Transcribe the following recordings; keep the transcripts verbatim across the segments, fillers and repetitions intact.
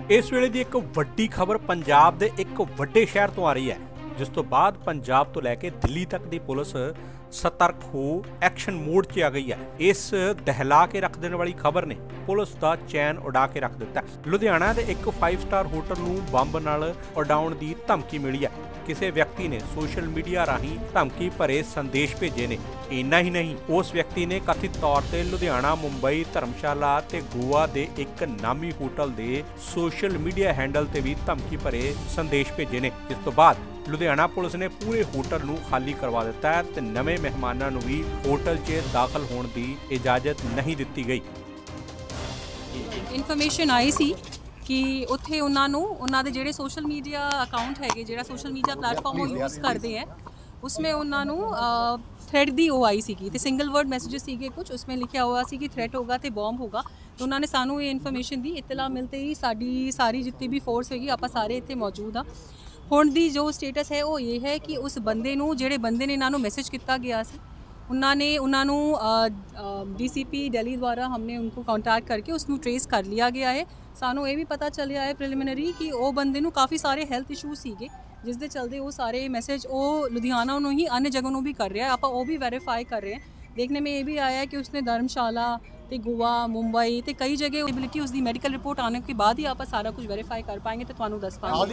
इस वेले दी एक वड्डी खबर पंजाब दे एक वड्डे शहर तो आ रही है, जिस तो बाद पंजाब तो लैके दिल्ली तक दी पुलिस सतर्क हो एक्शन मोड च आ गई है। इस दहला के रख देने वाली खबर ने पुलिस का चैन उड़ा के रख दिता। लुधियाना दे एक फाइव स्टार होटल नूं बंब नाल उड़ाउण दी धमकी मिली है। किसी व्यक्ति ने सोशल मीडिया राही धमकी भरे संदेश भेजे ने। इन्ना ही नहीं, उस व्यक्ति ने कथित तौर पर लुधियाना, मुंबई, धर्मशाला ते गोवा दे एक नामी होटल दे सोशल मीडिया हैंडल ते भी धमकी भरे संदेश भेजे ने। इस तो बाद लुधियाना पुलिस ने पूरे होटल नूं खाली करवा दिता है ते नवे मेहमानां नूं भी होटल 'च दाखल होण दी इजाजत नहीं दित्ती गई। इन्फॉर्मेशन आई सी कि उत्थे उन्हां नूं उन्हां दे जिहड़े सोशल मीडिया अकाउंट हैगे, जिहड़ा सोशल मीडिया प्लेटफॉर्म वो यूज़ करते हैं, उसमें उन्हां नूं थ्रेट दी ओ आई सीगी ते सिंगल वर्ड मैसेजेस सीगे कुछ, उसमें लिखा हुआ सी कि थ्रेट होगा तो बॉम्ब होगा। तो उन्होंने सानू ये इन्फॉर्मेशन दी। इतला मिलते ही साडी सारी जितनी भी फोर्स होगी आपां सारे इत्थे मौजूद हाँ। हुण दी जो स्टेटस है वो ये है कि उस बंदे नूं जिहड़े बंदे ने इन्हां नूं मैसेज किया गया सी, उन्होंने उन्होंने डी सी पी दिल्ली द्वारा हमने उनको कॉन्टैक्ट करके उसनू ट्रेस कर लिया गया है। सानू ये भी पता चलिया है प्रिलिमिनरी कि वो बंदे नूं काफ़ी सारे हैल्थ इशू सीगे, जिस दे चलते वो सारे मैसेज वो लुधियाना नूं ही अन्य जगहों नूं भी कर रहा है। आप वो भी वेरीफाई कर रहे हैं। देखने में ये भी आया है कि उसने धर्मशाला ते गोवा, मुंबई ते कई जगह एबिलिटी उसकी मेडिकल रिपोर्ट आने के बाद ही आप सारा कुछ वेरीफाई कर पाएंगे तो तुहानू दस पाएंगे।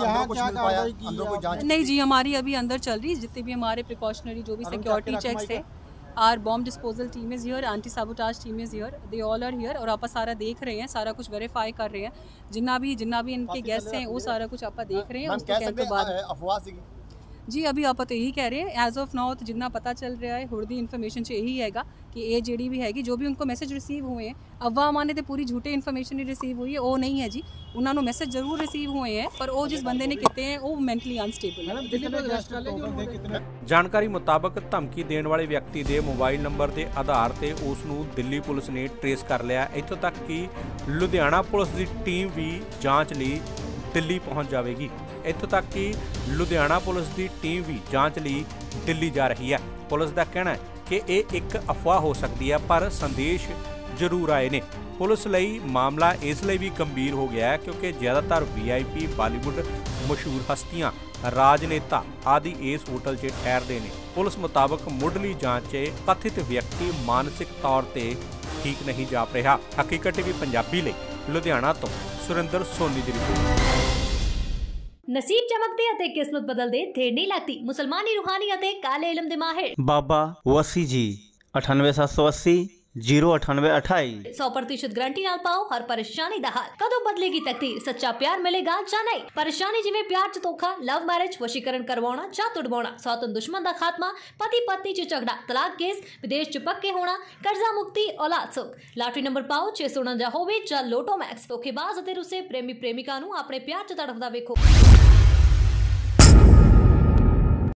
नहीं जी, हमारी अभी अंदर चल रही है। जितने भी हमारे प्रिकॉशनरी जो भी सिक्योरिटी चेक्स है, are bomb disposal team is here, anti sabotage team is here, they all are here. और आप सारा देख रहे हैं, सारा कुछ वेरीफाई कर रहे हैं। जिन्ना भी जिन्ना भी इनके गेस्ट हैं वो सारा कुछ आप देख रहे हैं। उसके कहने के बाद जी अभी आप तो यही कह रहे हैं एज ऑफ नाउ, तो जितना पता चल रहा है हुण दी इन्फॉर्मेशन च यही हैगा कि ये जी भी हैगी, जो भी उनको मैसेज रिसीव हुए हैं, अव्वा माने तो पूरी झूठे इन्फॉर्मेशन ही रिसीव हुई है, वो नहीं है जी। उन्होंने मैसेज जरूर रिसीव हुए हैं, पर वो जिस बंदे ने किए हैं वो मेंटली अनस्टेबल है। जानकारी मुताबक धमकी देने वाले व्यक्ति के मोबाइल नंबर के आधार से उसनू दिल्ली पुलिस ने ट्रेस कर लिया। इत्थों तक कि लुधियाना पुलिस की टीम भी जांच लई दिल्ली पहुंच जाएगी। इत्थों तक कि लुधियाना पुलिस की टीम भी जांच लई दिल्ली जा रही है। पुलिस का कहना है कि यह एक अफवाह हो सकती है, पर संदेश जरूर आए ने। पुलिस लई मामला इसलिए भी गंभीर हो गया है क्योंकि ज़्यादातर वी आई पी, बॉलीवुड मशहूर हस्तियां, राजनेता आदि इस होटल च ठहरते हैं। पुलिस मुताबक मुढ़ली जांच कथित व्यक्ति मानसिक तौर पर ठीक नहीं जाप रहा। हकीकत टीवी पंजाबी लई लुधियाना तो सुरिंदर सोनी की रिपोर्ट। नसीब चमकते अते किस्मत बदलते देर नहीं लगती। मुसलमानी रूहानी अते काले इल्म दे माहिर बाबा वसी जी अठानवे सात सौ अस्सी जीरो अठानवे अठाई सौ प्रतिशत गारंटी नाल पाओ हर परेशानी दा हल। कदों बदलेगी तकदीर, सच्चा प्यार मिलेगा या नहीं। परेशानी जिवें प्यार च धोखा, लव मैरिज, वशीकरण करवाना या तुड़वाना, सौतन दुश्मन दा खात्मा, पति पत्नी च झगड़ा, तलाक केस, विदेश च पक्के होना, कर्जा मुक्ति, औलाद सुख। लॉटरी नंबर पाओ छे सौ उनंजा होवे या लोटो मैक्स। धोखेबाज अते रुसे प्रेमी प्रेमिका नूं अपने प्यार च तड़फदा वेखो।